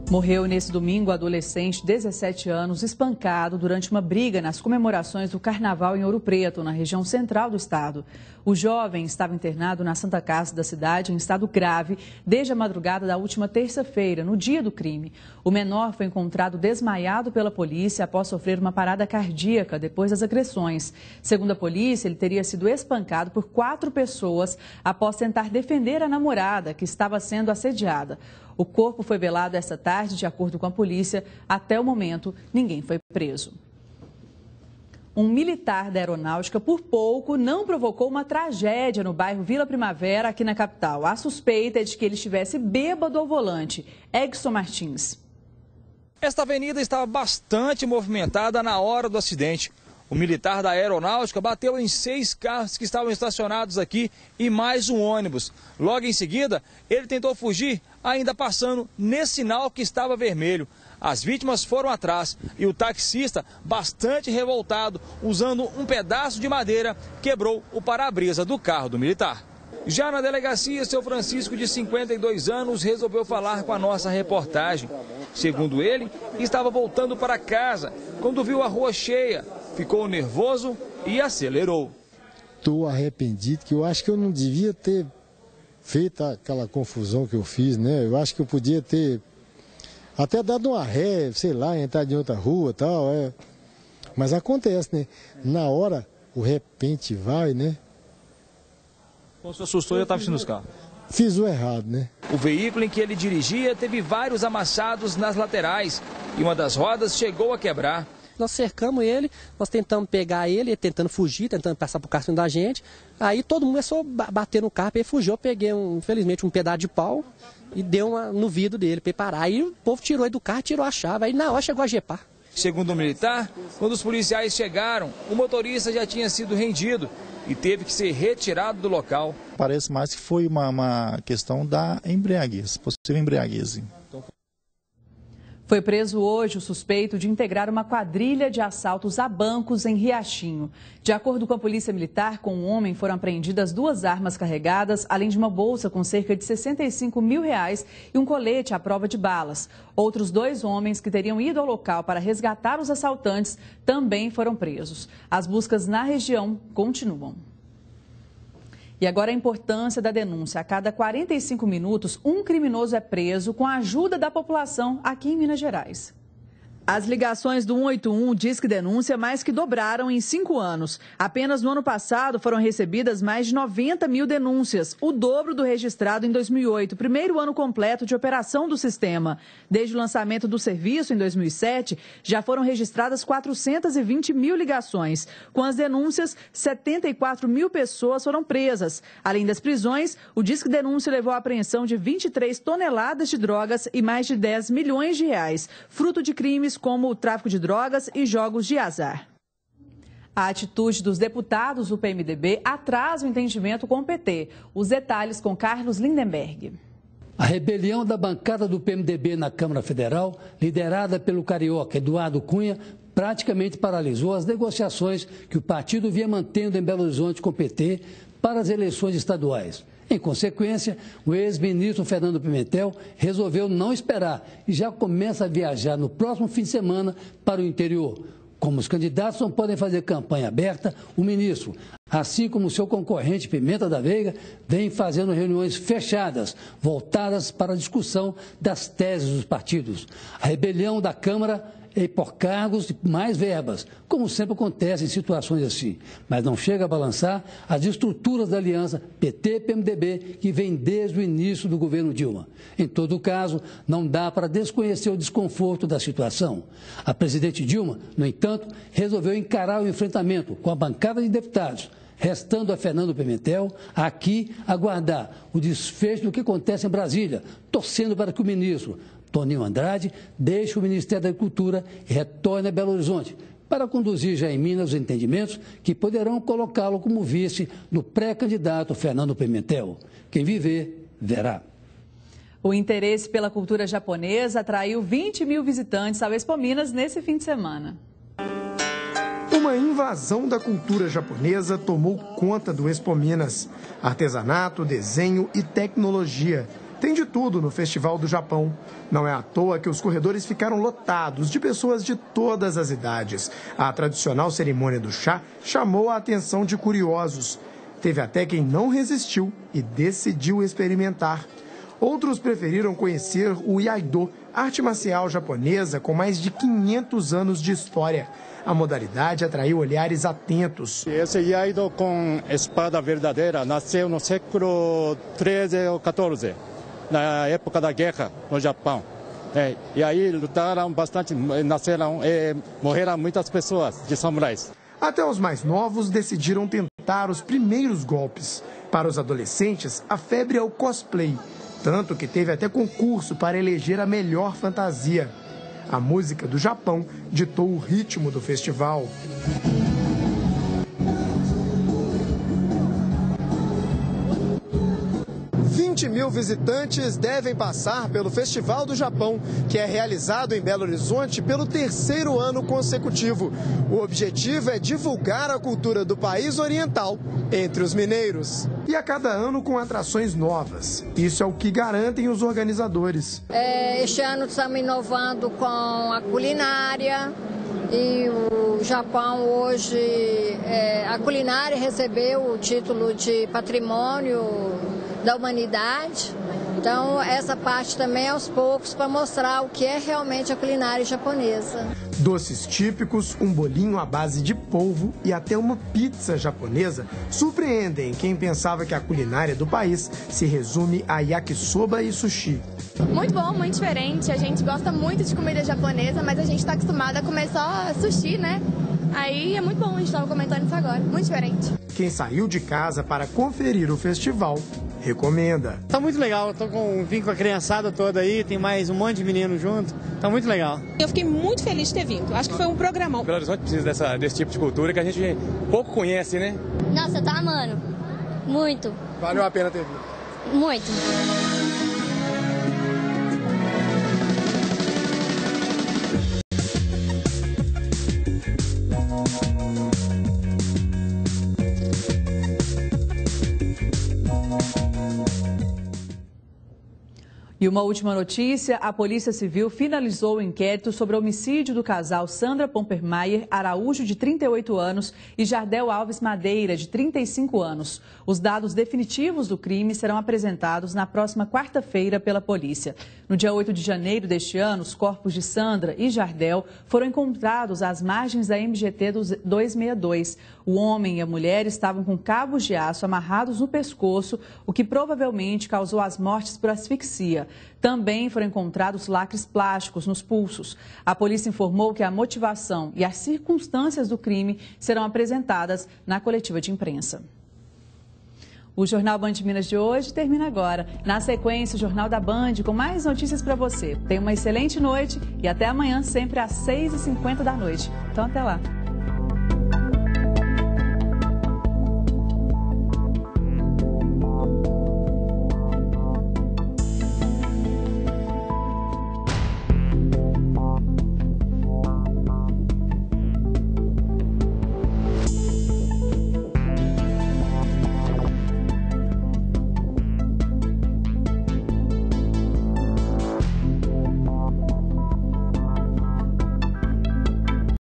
Morreu nesse domingo o adolescente de 17 anos espancado durante uma briga nas comemorações do Carnaval em Ouro Preto, na região central do estado. O jovem estava internado na Santa Casa da cidade em estado grave desde a madrugada da última terça-feira, no dia do crime. O menor foi encontrado desmaiado pela polícia após sofrer uma parada cardíaca depois das agressões. Segundo a polícia, ele teria sido espancado por 4 pessoas após tentar defender a namorada, que estava sendo assediada. O corpo foi velado esta tarde, de acordo com a polícia. Até o momento, ninguém foi preso. Um militar da aeronáutica, por pouco, não provocou uma tragédia no bairro Vila Primavera, aqui na capital. A suspeita é de que ele estivesse bêbado ao volante. Egson Martins. Esta avenida estava bastante movimentada na hora do acidente. O militar da aeronáutica bateu em 6 carros que estavam estacionados aqui e mais um ônibus. Logo em seguida, ele tentou fugir, ainda passando nesse sinal que estava vermelho. As vítimas foram atrás e o taxista, bastante revoltado, usando um pedaço de madeira, quebrou o para-brisa do carro do militar. Já na delegacia, seu Francisco, de 52 anos, resolveu falar com a nossa reportagem. Segundo ele, estava voltando para casa quando viu a rua cheia. Ficou nervoso e acelerou. Estou arrependido, que eu acho que eu não devia ter feito aquela confusão que eu fiz, né? Eu acho que eu podia ter até dado uma ré, sei lá, entrar em outra rua e tal. Mas acontece, né? Na hora, o repente vai, né? Quando se assustou, já estava vestindo os carros. Fiz o errado, né? O veículo em que ele dirigia teve vários amassados nas laterais e uma das rodas chegou a quebrar. Nós cercamos ele, nós tentamos pegar ele tentando fugir, tentando passar por cima da gente. Aí todo mundo começou a bater no carro, ele fugiu, eu peguei, infelizmente, um pedaço de pau e deu no vidro dele para ele parar. Aí o povo tirou ele do carro, tirou a chave, aí na hora chegou a jepar. Segundo o militar, quando os policiais chegaram, o motorista já tinha sido rendido e teve que ser retirado do local. Parece mais que foi uma questão da embriaguez, possível embriaguez. Foi preso hoje o suspeito de integrar uma quadrilha de assaltos a bancos em Riachinho. De acordo com a Polícia Militar, com o homem foram apreendidas 2 armas carregadas, além de uma bolsa com cerca de R$65 mil e um colete à prova de balas. Outros 2 homens que teriam ido ao local para resgatar os assaltantes também foram presos. As buscas na região continuam. E agora a importância da denúncia. A cada 45 minutos, um criminoso é preso com a ajuda da população aqui em Minas Gerais. As ligações do 181 Disque Denúncia mais que dobraram em 5 anos. Apenas no ano passado foram recebidas mais de 90 mil denúncias, o dobro do registrado em 2008, primeiro ano completo de operação do sistema. Desde o lançamento do serviço, em 2007, já foram registradas 420 mil ligações. Com as denúncias, 74 mil pessoas foram presas. Além das prisões, o Disque Denúncia levou à apreensão de 23 toneladas de drogas e mais de 10 milhões de reais, fruto de crimes como o tráfico de drogas e jogos de azar. A atitude dos deputados do PMDB atrasa o entendimento com o PT. Os detalhes com Carlos Lindenberg. A rebelião da bancada do PMDB na Câmara Federal, liderada pelo carioca Eduardo Cunha, praticamente paralisou as negociações que o partido vinha mantendo em Belo Horizonte com o PT para as eleições estaduais. Em consequência, o ex-ministro Fernando Pimentel resolveu não esperar e já começa a viajar no próximo fim de semana para o interior. Como os candidatos não podem fazer campanha aberta, o ministro, assim como seu concorrente Pimenta da Veiga, vem fazendo reuniões fechadas, voltadas para a discussão das teses dos partidos. A rebelião da Câmara é por cargos e mais verbas, como sempre acontece em situações assim. Mas não chega a balançar as estruturas da aliança PT-PMDB que vem desde o início do governo Dilma. Em todo caso, não dá para desconhecer o desconforto da situação. A presidente Dilma, no entanto, resolveu encarar o enfrentamento com a bancada de deputados, restando a Fernando Pimentel aqui aguardar o desfecho do que acontece em Brasília, torcendo para que o ministro Toninho Andrade deixe o Ministério da Agricultura e retorne a Belo Horizonte para conduzir já em Minas os entendimentos que poderão colocá-lo como vice do pré-candidato Fernando Pimentel. Quem viver, verá. O interesse pela cultura japonesa atraiu 20 mil visitantes ao Expo Minas nesse fim de semana. Uma invasão da cultura japonesa tomou conta do Expo Minas. Artesanato, desenho e tecnologia. Tem de tudo no Festival do Japão. Não é à toa que os corredores ficaram lotados de pessoas de todas as idades. A tradicional cerimônia do chá chamou a atenção de curiosos. Teve até quem não resistiu e decidiu experimentar. Outros preferiram conhecer o Iaido, arte marcial japonesa com mais de 500 anos de história. A modalidade atraiu olhares atentos. Esse Iaido com espada verdadeira nasceu no século 13 ou 14, na época da guerra no Japão. E aí lutaram bastante, nasceram e morreram muitas pessoas de samurais. Até os mais novos decidiram tentar os primeiros golpes. Para os adolescentes, a febre é o cosplay. Tanto que teve até concurso para eleger a melhor fantasia. A música do Japão ditou o ritmo do festival. 20 mil visitantes devem passar pelo Festival do Japão, que é realizado em Belo Horizonte pelo 3º ano consecutivo. O objetivo é divulgar a cultura do país oriental entre os mineiros. E a cada ano com atrações novas. Isso é o que garantem os organizadores. Este ano estamos inovando com a culinária. E o Japão hoje, a culinária recebeu o título de patrimônio da humanidade. Então essa parte também aos poucos para mostrar o que é realmente a culinária japonesa. Doces típicos, um bolinho à base de polvo e até uma pizza japonesa surpreendem quem pensava que a culinária do país se resume a yakisoba e sushi. Muito bom, muito diferente. A gente gosta muito de comida japonesa, mas a gente está acostumado a comer só sushi, né? Aí é muito bom, a gente estava comentando isso agora. Muito diferente. Quem saiu de casa para conferir o festival recomenda. Tá muito legal, vim com a criançada toda aí, tem mais um monte de menino junto, tá muito legal. Eu fiquei muito feliz de ter vindo, acho que foi um programão. Belo Horizonte precisa desse tipo de cultura que a gente pouco conhece, né? Nossa, eu tô amando, muito. Valeu a pena ter vindo? Muito. E uma última notícia, a Polícia Civil finalizou o inquérito sobre o homicídio do casal Sandra Pompermayer Araújo, de 38 anos, e Jardel Alves Madeira, de 35 anos. Os dados definitivos do crime serão apresentados na próxima quarta-feira pela polícia. No dia 8 de janeiro deste ano, os corpos de Sandra e Jardel foram encontrados às margens da MGT 262. O homem e a mulher estavam com cabos de aço amarrados no pescoço, o que provavelmente causou as mortes por asfixia. Também foram encontrados lacres plásticos nos pulsos. A polícia informou que a motivação e as circunstâncias do crime serão apresentadas na coletiva de imprensa. O Jornal Band Minas de hoje termina agora. Na sequência, o Jornal da Band com mais notícias para você. Tenha uma excelente noite e até amanhã, sempre às 6h50 da noite. Então, até lá.